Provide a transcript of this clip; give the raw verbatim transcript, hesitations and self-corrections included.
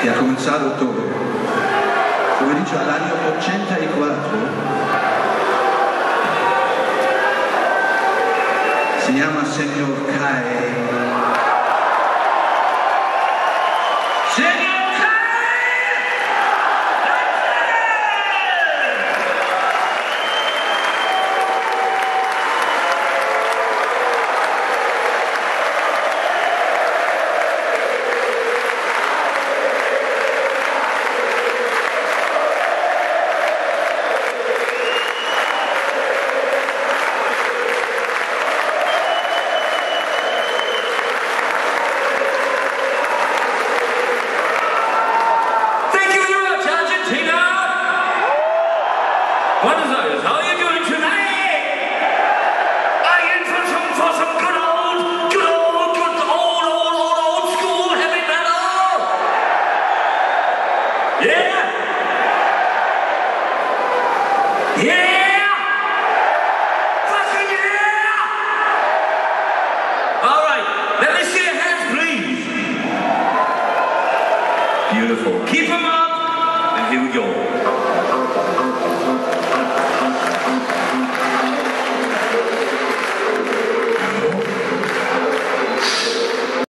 che ha cominciato a ottobre, come dice all'anno ottantaquattro, si chiama Signor Kai. Signor Kai! Buenos Aires, how are you doing tonight? Are you in for some, for some good old, good old, good old, old, old, old school heavy metal? Yeah? Yeah? Fucking yeah! All right, let me see your hands, please. Beautiful. Keep them up, and here we go.